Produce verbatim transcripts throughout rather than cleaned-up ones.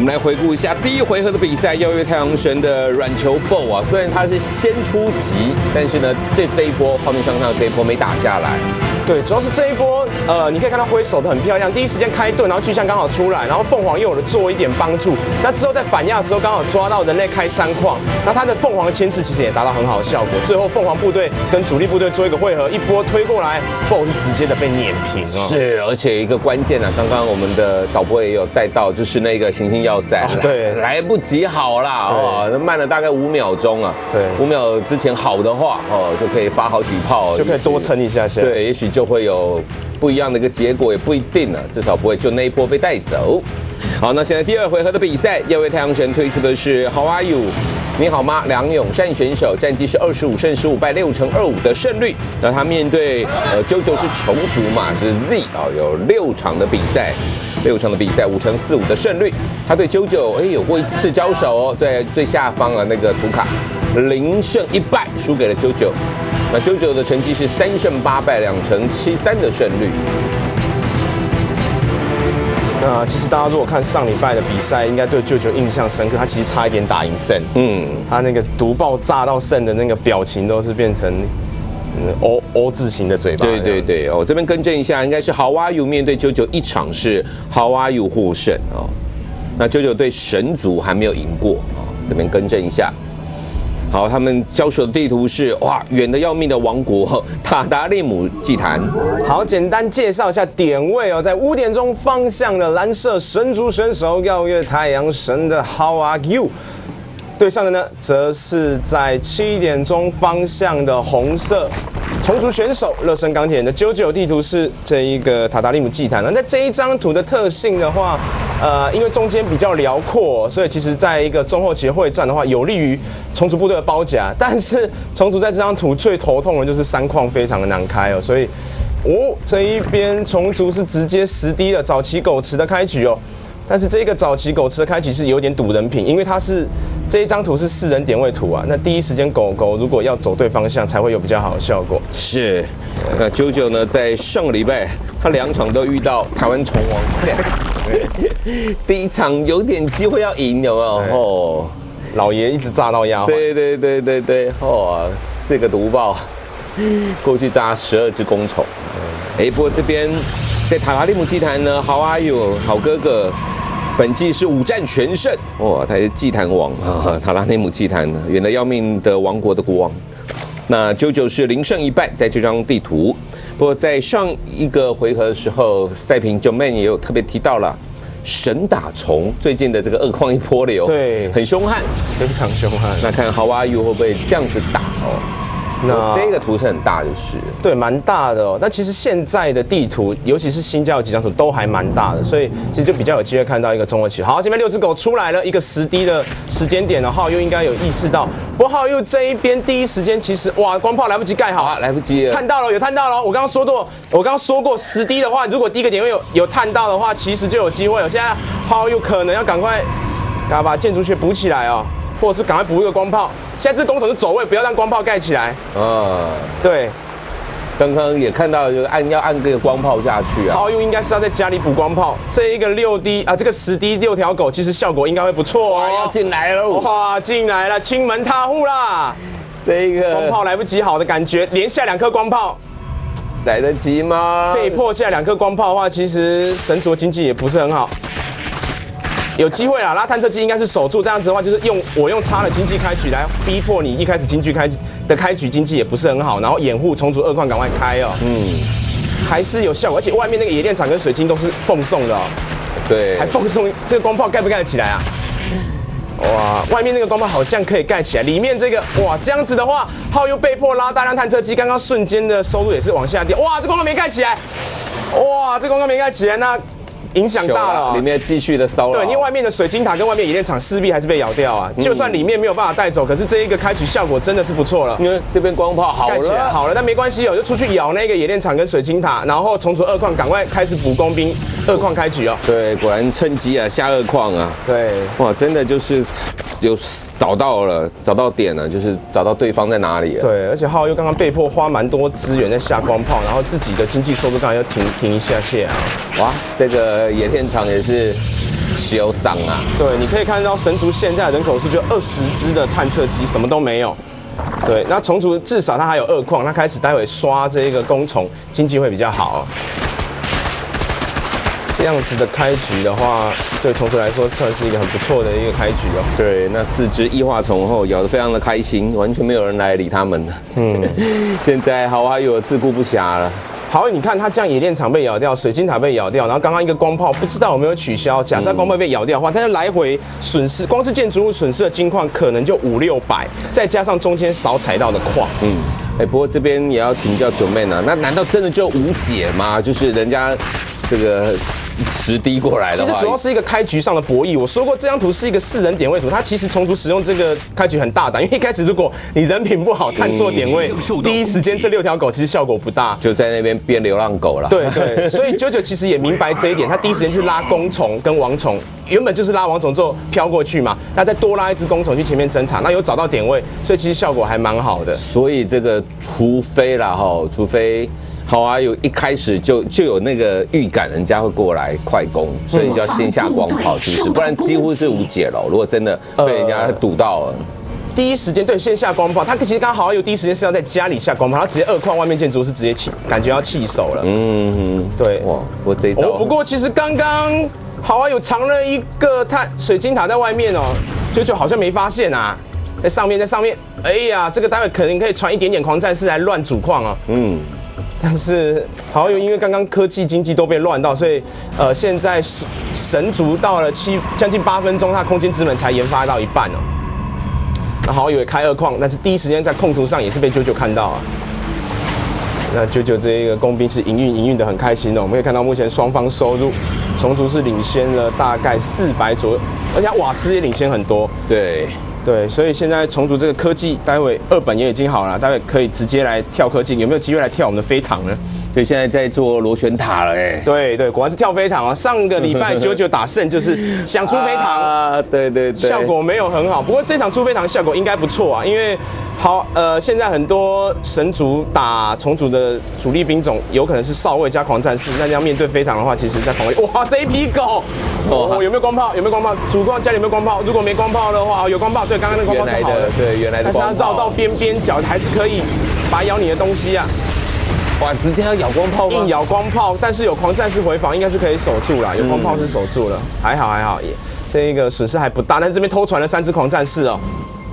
我们来回顾一下第一回合的比赛，耀月太阳神的软球 BO 啊，虽然他是先出击，但是呢，这这一波画面上看到这一波没打下来。 对，主要是这一波，呃，你可以看到挥手的很漂亮，第一时间开盾，然后巨象刚好出来，然后凤凰又有了做一点帮助。那之后在反压的时候，刚好抓到人类开三矿，那他的凤凰的牵制其实也达到很好的效果。最后凤凰部队跟主力部队做一个汇合，一波推过来 ，B O 是直接的被碾平哦。 是，而且一个关键啊，刚刚我们的导播也有带到，就是那个行星要塞， 哦、对， 来不及好啦，哦，慢了大概五秒钟啊。 对， 五秒之前好的话，哦，就可以发好几炮， 就可以多撑一下下。 对，也许就会有不一样的一个结果，也不一定啊，至少不会就那一波被带走。好，那现在第二回合的比赛，耀月太阳神推出的是 How are you？ 你好吗？梁永善选手，战绩是二十五胜十五败，六成二五的胜率。那他面对呃啾啾是虫族嘛，是 Z 啊、哦，有六场的比赛，六场的比赛五成四五的胜率。他对啾啾哎有过一次交手哦，在最下方啊那个图卡零胜一败输给了啾啾。那啾啾的成绩是三胜八败，两成七三的胜率。 那其实大家如果看上礼拜的比赛，应该对啾啾印象深刻。他其实差一点打赢胜，嗯，他那个毒爆炸到胜的那个表情都是变成嗯 O O 字形的嘴巴。 对对对，哦，这边更正一下，应该是 How are you 面对啾啾一场是 How are you 获胜哦。那啾啾对神族还没有赢过哦，这边更正一下。好，他们交手的地图是哇，远的要命的王国塔达利姆祭坛。 好，简单介绍一下点位哦，在五点钟方向的蓝色神族选手耀月太阳神的 How are you？ 对上的呢，则是在七点钟方向的红色虫族选手热身钢铁人的啾啾。地图是这一个塔达利姆祭坛。那在这一张图的特性的话，呃，因为中间比较辽阔，所以其实在一个中后期的会战的话，有利于虫族部队的包夹。但是虫族在这张图最头痛的就是三矿非常的难开哦，所以哦这一边虫族是直接十滴的早期狗池的开局哦。但是这个早期狗池的开局是有点赌人品，因为它是这一张图是四人点位图啊，那第一时间狗狗如果要走对方向，才会有比较好的效果。 是，那啾啾呢，在上个礼拜他两场都遇到台湾虫王赛，第一场有点机会要赢，有没有？哦， 老爷一直炸到压坏。 对对对对对，哦，四个毒爆，过去炸十二只公虫。哎，不过这边在塔达利姆祭坛呢 ，How are you？ 好哥哥。本季是五战全胜，哇，他是祭坛王啊，塔拉内姆祭坛，远的要命的王国的国王。那啾啾是零胜一败，在这张地图。不过在上一个回合的时候，赛评 Joman 也有特别提到了神打虫最近的这个二矿一波流， 对， 很凶悍， 非常凶悍。 那看 How are you 会不会这样子打哦？那这个图是很大，就是对，蛮大的哦。那其实现在的地图，尤其是新加有几张图都还蛮大的，所以其实就比较有机会看到一个中后期。好，这边六只狗出来了，一个十滴的时间点了，浩佑应该有意识到。不过浩佑这一边第一时间其实哇，光炮来不及盖好啊，来不及了， 探到了，有探到了。我刚刚说过，我刚刚说过十滴的话，如果第一个点位有有探到的话，其实就有机会了。现在浩佑可能要赶快，赶快把建筑学补起来哦，或者是赶快补一个光炮。现在这工程是走位，不要让光炮盖起来。啊，对。 刚刚也看到，就按要按这个光炮下去啊。 浩佑应该是要在家里补光炮。这一个六滴啊，这个十滴六条狗，其实效果应该会不错哦。 要进来了， 哇，进来了，亲门踏户啦。 这个光炮来不及好的感觉，连下两颗光炮， 来得及吗？ 被迫下两颗光炮的话，其实神族经济也不是很好。有机会啦，拉探测机应该是守住，这样子的话就是用我用差的经济开局来逼迫你一开始经济开的开局经济也不是很好，然后掩护重组二矿赶快开哦，嗯，还是有效果，而且外面那个冶炼厂跟水晶都是奉送的哦， 对， 还奉送这个光炮盖不盖得起来啊？哇，外面那个光炮好像可以盖起来，里面这个哇这样子的话，浩又被迫拉大量探测机，刚刚瞬间的收入也是往下掉，哇，这光炮没盖起来，哇，这光炮没盖起来，那。影响大了、哦， 里面继续的骚扰。 对，因为外面的水晶塔跟外面冶炼厂势必还是被咬掉啊。嗯、就算里面没有办法带走，可是这一个开局效果真的是不错了。 因为这边光炮好了， 好了，但没关系哦，就出去咬那个冶炼厂跟水晶塔，然后重组二矿，赶快开始补工兵，二矿开局哦。 对，果然趁机啊下二矿啊。 对， 哇，真的就是有找到了，找到点了，就是找到对方在哪里了。 对，而且浩又刚刚被迫花蛮多资源在下光炮，然后自己的经济收入刚才又停停一下下啊。 哇，这个冶炼厂也是修上啊。 对，你可以看到神族现在的人口数就二十支的探测机，什么都没有。对，那虫族至少它还有二矿，它开始待会刷这个工虫，经济会比较好。这样子的开局的话，对虫族来说算是一个很不错的一个开局哦。 对，那四只异化虫后咬得非常的开心，完全没有人来理他们。嗯，现在好还有自顾不暇了。 好，你看它这样冶炼厂被咬掉，水晶塔被咬掉，然后刚刚一个光炮不知道有没有取消。假设光炮被咬掉的话，它就来回损失，光是建筑物损失的金矿可能就五六百，再加上中间少采到的矿。嗯， 哎，不过这边也要请教九妹呢，那难道真的就无解吗？就是人家这个。十滴过来的话， 其实主要是一个开局上的博弈。我说过，这张图是一个四人点位图，它其实虫族使用这个开局很大胆，因为一开始如果你人品不好，探错点位，嗯、第一时间这六条狗其实效果不大， 就在那边变流浪狗了。 对对，所以九九其实也明白这一点，他第一时间是拉公虫跟王虫，原本就是拉王虫之后飘过去嘛，那再多拉一只公虫去前面侦查，那有找到点位，所以其实效果还蛮好的。 所以这个除非啦哈，除非。好啊，有一开始就就有那个预感，人家会过来快攻，所以就要先下光炮，是不是？不然几乎是无解了。如果真的被人家堵到了， 第一时间对先下光炮，他其实刚好有第一时间是要在家里下光炮，他直接二矿外面建筑是直接起，感觉要弃手了。嗯，对，哇， 我这一招。 不过其实刚刚好啊，有藏了一个探水晶塔在外面哦，九九好像没发现啊。在上面，在上面，哎呀，这个待会可能可以传一点点狂战士来乱主矿啊。嗯。但是好友因为刚刚科技经济都被乱到，所以呃现在神族到了七将近八分钟，它空间之门才研发到一半哦。那好友也开二矿，但是第一时间在控图上也是被九九看到啊。那九九这一个工兵是营运营运的很开心的，我们可以看到目前双方收入，虫族是领先了大概四百左右，而且瓦斯也领先很多。 对。 对，所以现在重组这个科技，待会二本也已经好了，待会可以直接来跳科技，有没有机会来跳我们的飞堂呢？ 所以现在在做螺旋塔了，哎， 对对，果然是跳飞堂啊！上个礼拜九九打胜就是想出飞堂啊，对对对， 效果没有很好，不过这场出飞堂效果应该不错啊，因为好呃，现在很多神族打重组的主力兵种有可能是少尉加狂战士，那要面对飞堂的话，其实在防卫，哇，这一批狗，哦，有没有光炮？有没有光炮？主矿家里有没有光炮？如果没光炮的话，有光炮，对，刚刚那个光炮是好的， 对，原来的光炮， 但是它绕到边边角还是可以拔咬你的东西啊。 哇，直接要咬光炮吗？ 硬咬光炮，但是有狂战士回防，应该是可以守住啦。有光炮是守住了，嗯、还好还好，这一个损失还不大。但是这边偷传了三只狂战士哦。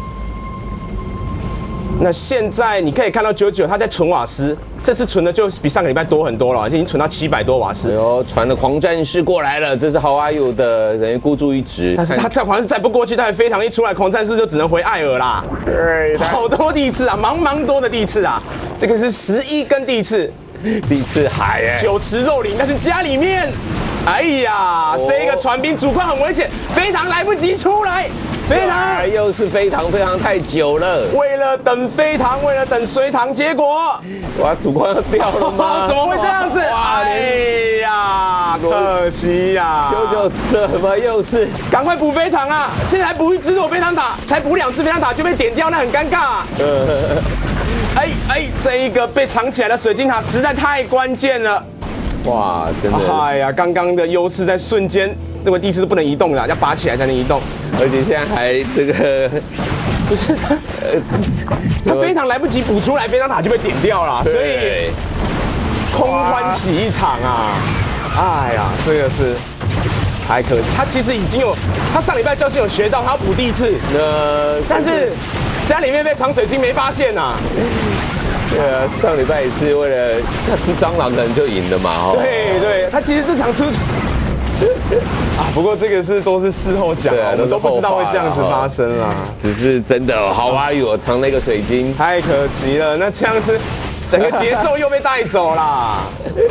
那现在你可以看到九九他在存瓦斯，这次存的就比上个礼拜多很多了，已经存到七百多瓦斯。 哎呦，传了狂战士过来了，这是How are you的人孤注一掷。 但是他再狂战士再不过去，他飞堂一出来，狂战士就只能回艾尔啦。对，好多地次啊，茫茫多的地次啊，这个是十一根地次， 地次海哎， 酒池肉林，但是家里面，哎呀，哦、这个船兵主矿很危险，飞堂来不及出来。飞堂又是飞堂，飞堂太久了。 为了等飞堂，为了等随堂，结果哇，主矿要掉了吗？ 怎么会这样子？哎呀，可惜呀！ 九九怎么又是？ 赶快补飞堂啊！现在还补一只我飞堂塔，才补两只飞堂塔就被点掉，那很尴尬、啊。哎哎，这一个被藏起来的水晶塔实在太关键了。 哇，真的！ 哎呀，刚刚的优势在瞬间。这个地势都不能移动的，要拔起来才能移动， 而且现在还这个不是他，他飞堂来不及补出来，飞堂塔就被点掉了，所以空欢喜一场啊！哎呀，这个是还可以。他其实已经有，他上礼拜教训有学到，他要补地次，呃，但是家里面被藏水晶没发现呐。 对啊，上礼拜也是为了他出蟑螂可能就赢了嘛， 哦。对对，他其实这场出。啊，不过这个是都是事后讲，啊，我们都不知道会这样子发生啦。 只是真的好啊，有藏那个水晶， 太可惜了。那这样子，整个节奏又被带走啦。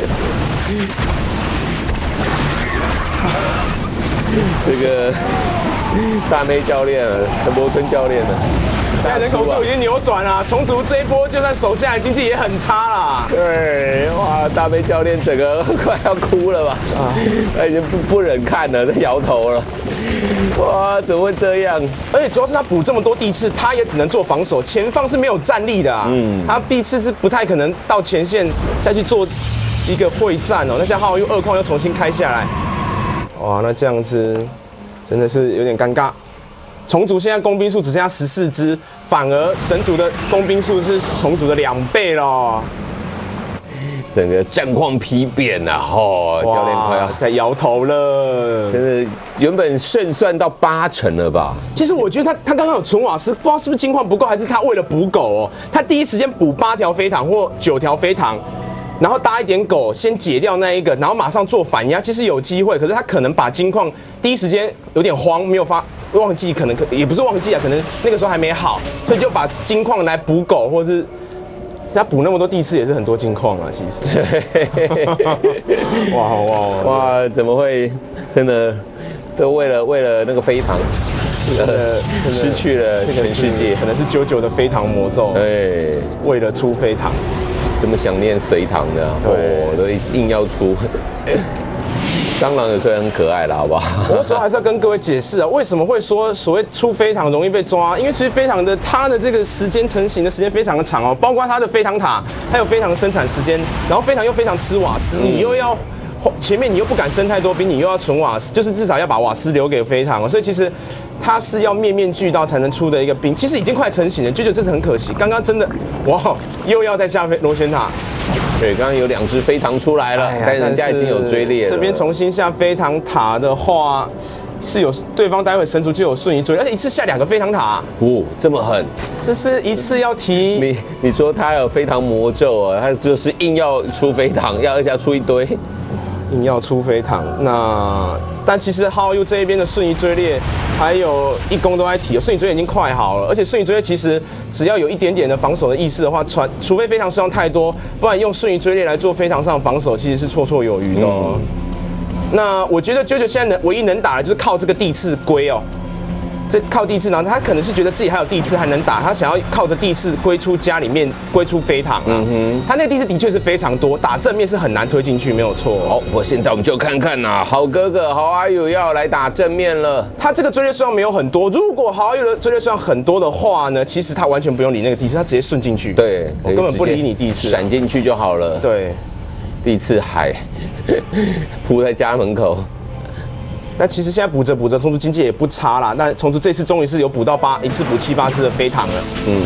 这个大妹教练了，陈柏春教练了。 现在人口数已经扭转了，重组这一波就算守下来，经济也很差啦。 对，哇，大杯教练整个快要哭了吧？啊，他已经不不忍看了，他摇头了。哇，怎么会这样？ 而且主要是他补这么多地次，他也只能做防守，前方是没有战力的啊。嗯，他地次是不太可能到前线再去做一个会战哦。那像浩又二矿又重新开下来，哇，那这样子真的是有点尴尬。虫族现在工兵数只剩下十四只，反而神族的工兵数是虫族的两倍咯。 整个战况疲变呐、啊，哦，教练快要在摇头了。 真的，原本胜算到八成了吧？ 其实我觉得他他刚刚有存瓦斯，不知道是不是金矿不够，还是他为了补狗哦，他第一时间补八条飞糖或九条飞糖。然后搭一点狗，先解掉那一个，然后马上做反压，其实有机会。可是他可能把金矿第一时间有点慌，没有发忘记，可能可也不是忘记啊，可能那个时候还没好，所以就把金矿来补狗，或是他补那么多地次也是很多金矿啊，其实。哇哇哇！怎么会真的都为了为了那个飞糖，呃，失去了全世界？ 可能是九九的飞糖魔咒， 哎， 为了出飞糖。 这么想念隋唐的、啊，哦，都硬要出。蟑螂有时候很可爱了，好不好？ 我主要还是要跟各位解释啊，为什么会说所谓出飞糖容易被抓？因为其实飞糖的它的这个时间成型的时间非常的长哦，包括它的飞糖塔，还有飞糖的生产时间，然后飞糖又非常吃瓦斯，你又要前面你又不敢生太多兵，你又要存瓦斯，就是至少要把瓦斯留给飞糖哦，所以其实它是要面面俱到才能出的一个兵，其实已经快成型了，就觉得这是很可惜。刚刚真的哇，又要再下飞螺旋塔。 对，刚刚有两只飞糖出来了，哎、但人家已经有追猎了。 这边重新下飞糖塔的话，是有对方待会神族就有瞬移追，而且一次下两个飞糖塔、啊。 哦，这么狠！ 这是一次要提你你说他有飞糖魔咒啊，他就是硬要出飞糖，要而且要出一堆。 硬要出飞糖，那但其实浩佑这一边的瞬移追猎还有一攻都在提，瞬移追猎已经快好了，而且瞬移追猎其实只要有一点点的防守的意识的话，传除非飞糖数量太多，不然用瞬移追猎来做飞糖上的防守其实是绰绰有余的、哦。嗯、那我觉得啾啾现在能唯一能打的就是靠这个地刺龟哦。这靠地刺，然后他可能是觉得自己还有地刺还能打，他想要靠着地刺归出家里面归出飞糖啊。嗯哼，他那个地刺的确是非常多，打正面是很难推进去，没有错。 好，我现在我们就看看呐、啊，好哥哥好阿友要来打正面了。 他这个追猎数量没有很多，如果好阿友的追猎数量很多的话呢，其实他完全不用理那个地刺，他直接顺进去。 对， 我根本不理你地刺， 闪进去就好了。 对， 地刺海铺在家门口。 那其实现在补着补着，虫族经济也不差啦。那虫族这次终于是有补到八一次补七八只的飞糖了。嗯。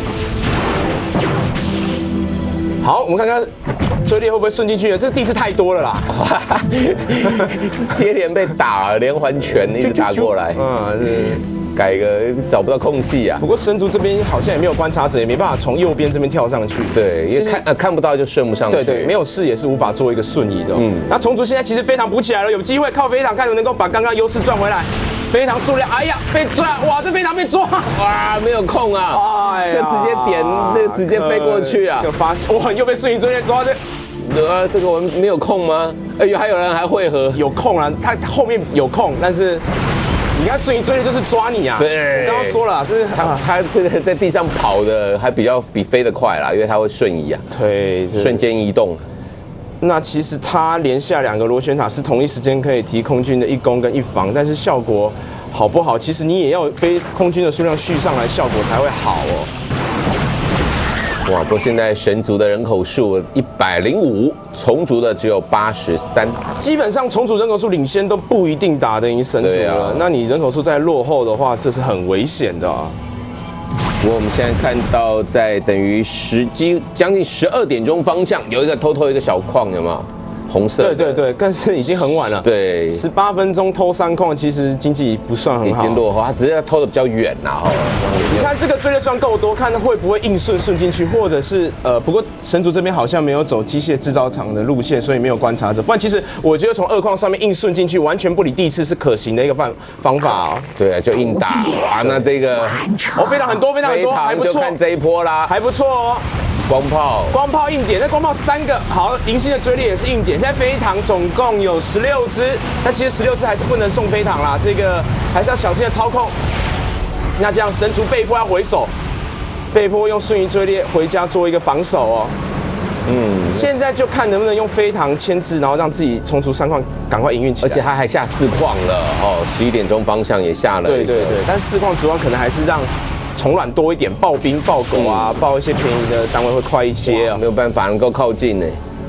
好，我们看看追猎会不会顺进去呢？这个地是太多了啦。 接连被打了，连环拳一直打过来。嗯，改个找不到空隙啊。 不过神族这边好像也没有观察者，也没办法从右边这边跳上去。 对，因为看呃看不到就顺不上去。 对对，没有视野是无法做一个瞬移的。嗯。那虫族现在其实飞糖补起来了，有机会靠飞糖看能不能够把刚刚优势赚回来。飞糖数量，哎呀，被抓！哇，这飞糖被抓！ 哇，没有空啊！哎呀，就直接点，就直接飞过去啊！ 就发现，哇，又被瞬移追猎抓的。 呃，这个我们没有空吗？哎呦，还有人还汇合。 有空啊，他后面有空，但是。你看瞬移追猎就是抓你啊！ 对， 刚刚说了，这是他他这个在地上跑的还比较比飞得快啦，因为他会瞬移啊， 对， 瞬间移动。 那其实他连下两个螺旋塔是同一时间可以提空军的一攻跟一防，但是效果好不好？其实你也要飞空军的数量续上来，效果才会好哦。 哇！不过现在神族的人口数一百零五，虫族的只有八十三。 基本上虫族人口数领先都不一定打得赢神族了。啊、那你人口数再落后的话，这是很危险的、啊。 不过我们现在看到，在等于十几将近十二点钟方向，有一个偷偷一个小矿，有没有？红色。 对对对，但是已经很晚了。 对， 十八分钟偷三矿，其实经济不算很好。 已经落后，他只是偷的比较远呐、啊。 你看这个追猎算够多，看会不会硬顺顺进去，或者是呃，不过神族这边好像没有走机械制造厂的路线，所以没有观察者。不然其实我觉得从二矿上面硬顺进去，完全不理地次是可行的一个方方法啊、哦。 对啊，就硬打哇，那这个哦，非常很多，非常很多，还不错。 就看这一波啦， 还不错哦。 光炮， 光炮硬点，那光炮三个好，银星的追猎也是硬点。现在飞糖总共有十六只，但其实十六只还是不能送飞糖啦，这个还是要小心的操控。那这样神族被迫要回手，被迫用瞬移追猎回家做一个防守哦。嗯，现在就看能不能用飞糖牵制，然后让自己冲出三矿，赶快营运起来。 而且他还下四矿了哦，十一点钟方向也下了。 对对对，但四矿主要可能还是让虫卵多一点，爆兵、爆狗啊，爆一些便宜的单位会快一些啊。 没有办法能够靠近呢。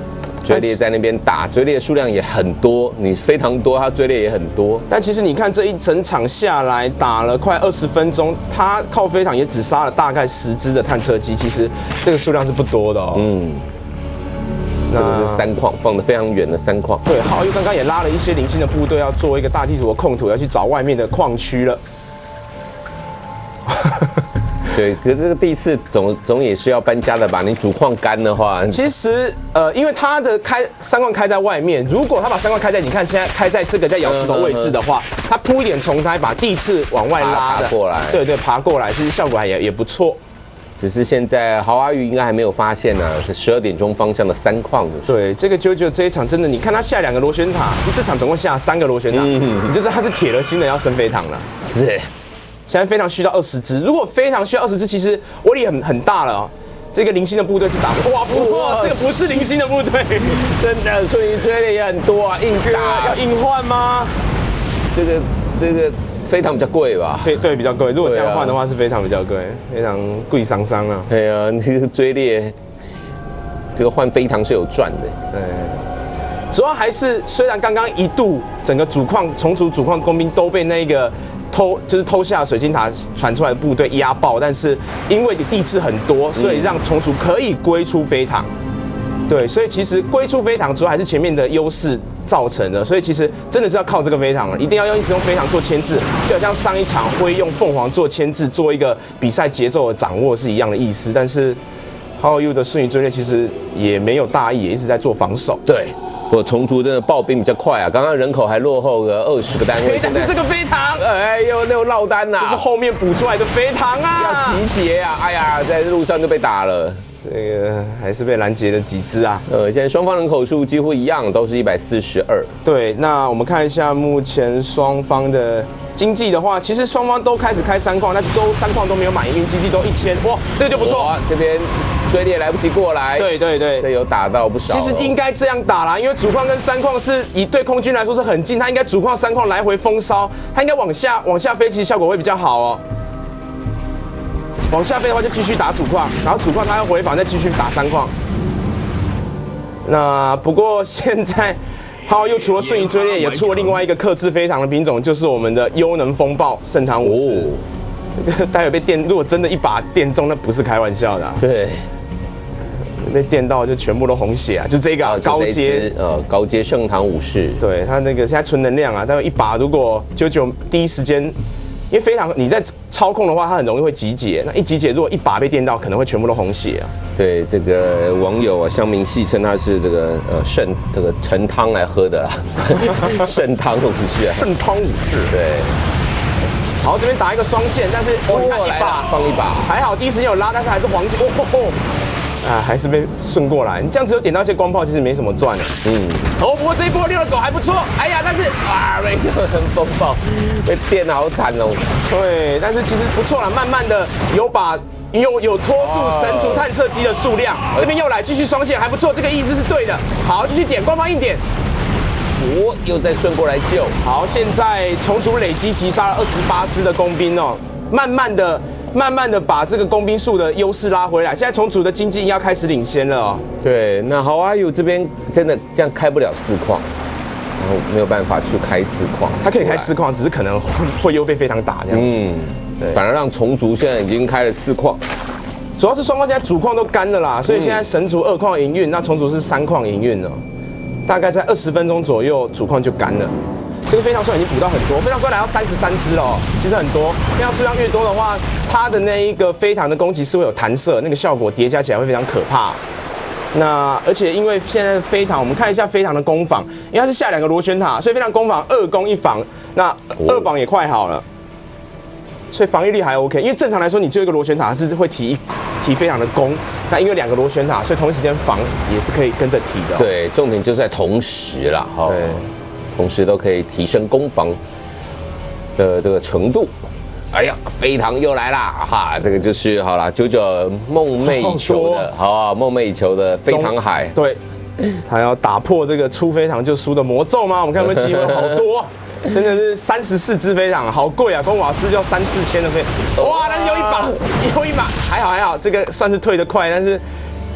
追猎在那边打，追猎数量也很多，你非常多，他追猎也很多。 但其实你看这一整场下来打了快二十分钟，他靠飞场也只杀了大概十只的探测机，其实这个数量是不多的哦。嗯， 这个是三矿放得非常远的三矿。 对，浩佑刚刚也拉了一些零星的部队，要做一个大地图的控图，要去找外面的矿区了。 对，可是这个第四总总也是要搬家的吧？你主矿干的话， 其实呃，因为它的开三矿开在外面，如果他把三矿开在，你看现在开在这个叫咬石头位置的话，他铺一点重胎，把地次往外拉的， 爬过来， 对对，爬过来，其实效果还也也不错。 只是现在豪华鱼应该还没有发现呢、啊，是十二点钟方向的三矿。 对，这个啾啾这一场真的，你看他下两个螺旋塔，就这场总共下三个螺旋塔，嗯、你就知道他是铁了心的要升飞堂了。 是。 现在飞堂需到二十只，如果飞堂需要二十只，其实威力很很大了哦。这个零星的部队是打不哇不哇，这个不是零星的部队， 真的，所以追的也很多啊，硬打要硬换吗？ 这个这个飞堂比较贵吧？ 对对，比较贵。如果这样换的话，是飞堂比较贵，非常贵桑桑啊。 对啊，你这个追猎，这个换飞堂是有赚的。 对。主要还是虽然刚刚一度整个主矿重组主矿工兵都被那个。偷就是偷下水晶塔传出来的部队压爆，但是因为地质很多，所以让重组可以归出飞堂。对，所以其实归出飞堂主要还是前面的优势造成的，所以其实真的就要靠这个飞堂了，一定要用一直用飞堂做牵制，就好像上一场会用凤凰做牵制，做一个比赛节奏的掌握是一样的意思。但是 How are you 的顺宇追猎其实也没有大意，也一直在做防守。 对。我重组的爆兵比较快啊，刚刚人口还落后个二十个单位， 但是这个飞堂， 哎又又落单啦， 这是后面补出来的飞堂啊， 要集结啊，哎呀，在路上就被打了， 这个还是被拦截的几只啊。 呃，现在双方人口数几乎一样，都是一百四十二。 对，那我们看一下目前双方的经济的话，其实双方都开始开三矿，那都三矿都没有满一运，经济都一千，哇，这个就不错。 哇，这边。追猎来不及过来， 对对对， 这有打到不少。 其实应该这样打啦，因为主矿跟三矿是以对空军来说是很近，它应该主矿三矿来回封烧，它应该往下往下飞，其实效果会比较好哦。往下飞的话就继续打主矿，然后主矿它要回防再继续打三矿。那不过现在，好又除了瞬移追猎，也出了另外一个克制飞堂的兵种，就是我们的优能风暴圣堂武士。这个待会被电，如果真的一把电中，那不是开玩笑的、啊。 对。 被电到就全部都红血啊！就这个、啊、高阶呃高阶圣堂武士， 对他那个现在纯能量啊，待会一把如果九九第一时间，因为飞堂你在操控的话，它很容易会集结，那一集结如果一把被电到，可能会全部都红血啊。 对这个网友啊，乡民戏称他是这个呃圣这个陈汤来喝的啦，圣汤武士， 圣汤武士， 对。 好，这边打一个双线，但是哦，你看一把放一把， 还好第一时间有拉，但是还是黄线，哦吼吼。啊，还是被顺过来。你这样子有点到一些光炮，其实没什么赚的。嗯。哦，不过这一波遛的狗还不错。哎呀，但是啊，没有人风暴，被电得好惨哦。对，但是其实不错啦，慢慢的有把有有拖住神族探测机的数量。这边又来继续双线，还不错，这个意思是对的。好，继续点光炮硬点。 我又再顺过来救。 好，现在重组累积击杀了二十八只的工兵哦，慢慢的。慢慢的把这个工兵数的优势拉回来，现在重组的经济要开始领先了哦。 对，那豪华 U 这边真的这样开不了四矿，然后没有办法去开四矿， 它可以开四矿，只是可能会会又被飞堂打这样子。嗯， 对，反而让重组现在已经开了四矿， 主要是双方现在主矿都干了啦，所以现在神族二矿营运，那重组是三矿营运了，大概在二十分钟左右主矿就干了。这个飞堂数量已经补到很多，飞堂数量来到三十三只了，其实很多。飞堂数量越多的话，它的那一个飞堂的攻击是会有弹射，那个效果叠加起来会非常可怕。那而且因为现在飞堂，我们看一下飞堂的攻防，因为它是下两个螺旋塔，所以飞堂攻防二攻一防，那二防也快好了，所以防御力还 OK。因为正常来说，你只有一个螺旋塔，它是会提提飞堂的攻，那因为两个螺旋塔，所以同一时间防也是可以跟着提的。 对，重点就在同时啦，哈。对。同时都可以提升攻防的这个程度。哎呀，飞堂又来啦！哈，这个就是好了，九九梦寐以求的，好，梦寐以求的飞堂海。 对，他要打破这个出飞堂就输的魔咒吗？我们看有没有机会？好多，真的是三十四只飞堂，好贵啊！公瓦斯就要三四千的飞，哇！但是有一把，又一把，还好还好，这个算是退得快，但是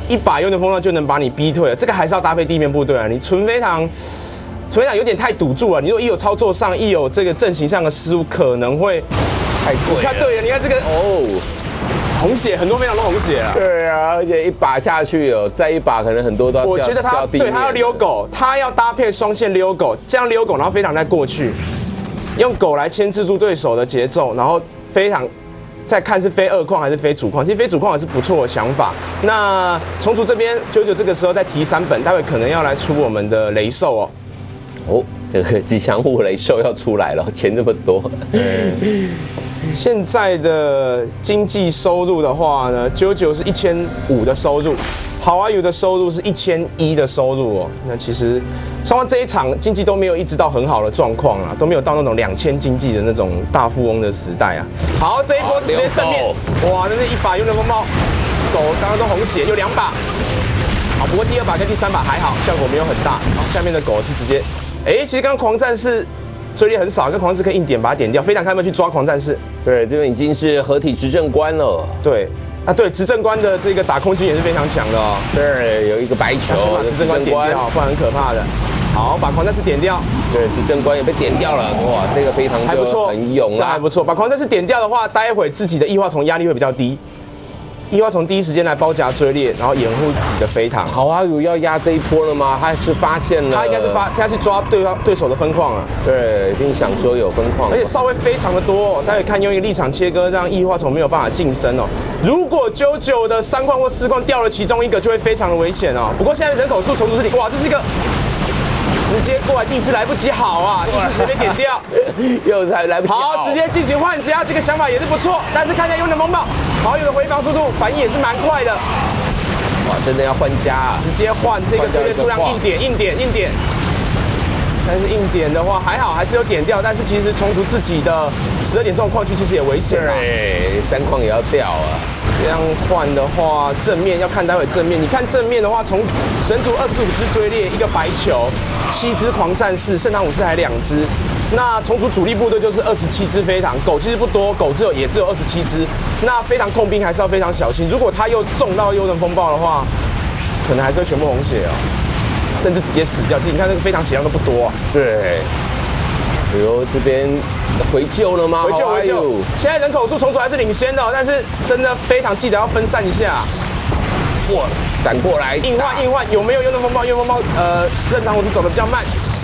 一把幽能风暴就能把你逼退了。这个还是要搭配地面部队啊，你纯飞堂，纯飞堂有点太赌注了。你如果一有操作上，一有这个阵型上的失误，可能会太贵了。 你看对了，你看这个哦。 红血很多非常多红血啊， 对啊，而且一把下去哦，再一把可能很多都要掉。 我觉得他对他要溜狗，他要搭配双线溜狗，这样溜狗，然后飞场再过去，用狗来牵制住对手的节奏，然后飞场再看是飞二矿还是飞主矿。其实飞主矿也是不错的想法。那重组这边九九这个时候再提三本，待会可能要来出我们的雷兽哦。 哦，这个吉祥物雷兽要出来了，钱这么多。 现在的经济收入的话呢，九九是一千五的收入，好啊，有的收入是一千一的收入哦。那其实双方这一场经济都没有一直到很好的状况啊，都没有到那种两千经济的那种大富翁的时代啊。好，这一波直接正面，哇，那是一把幽能风暴，狗刚刚都红血，有两把。好，不过第二把跟第三把还好，效果没有很大。然后下面的狗是直接，哎，其实刚刚狂战士。追猎很少，跟狂战士可以硬点把它点掉。非常看有没有去抓狂战士？ 对，这边已经是合体执政官了。 对，啊对，执政官的这个打空军也是非常强的哦。 对，有一个白球， 先把执政官点掉，不然很可怕的。好，把狂战士点掉。 对，执政官也被点掉了。哇，这个非常还不错， 很勇啊， 还不错。把狂战士点掉的话，待会自己的异化虫压力会比较低。异化虫第一时间来包夹追猎，然后掩护自己的飞塔。 好啊，有要压这一波了吗？他是发现了， 他应该是发，他是抓对方对手的分矿啊。 对，一定想说有分矿， 而且稍微非常的多、哦。待会看用一个立场切割，让异化虫没有办法近身哦。如果九九的三矿或四矿掉了其中一个，就会非常的危险哦。不过现在人口数重组是零，哇，这是一个。直接过来，第一次来不及好啊，第一次直接被点掉， 又才来不及好， 好，直接进行换家，这个想法也是不错，但是看一下幽能风暴，好友的回防速度反应也是蛮快的， 哇，真的要换家啊， 直接换这个追猎数量硬点硬点硬点，但是硬点的话还好，还是有点掉，但是其实重组自己的十二点这种矿区其实也危险啊， 对，三矿也要掉啊。 这样换的话，正面要看待会正面。你看正面的话，从神族二十五只追猎，一个白球，七只狂战士，圣堂武士还两只。那重组主力部队就是二十七只飞堂，狗其实不多，狗只有也只有二十七只。那飞堂控兵还是要非常小心，如果他又中到幽能风暴的话，可能还是会全部红血哦，甚至直接死掉。其实你看这个飞堂血量都不多啊。 对。哎呦，这边回救了吗？ 回救回救！现在人口数重组还是领先的、哦，但是真的非常记得要分散一下。 哇，闪过来， 硬换硬换，有没有幽能风暴？幽能风暴，呃，圣堂武士走的比较慢。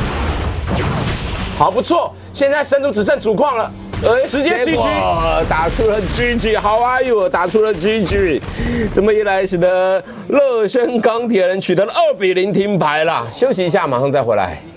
好，不错，现在神族只剩主矿了，呃，直接 G G， 打出了 G G， 好啊哟，打出了 G G， 这么一来，使得乐升钢铁人取得了二比零停牌啦。休息一下，马上再回来。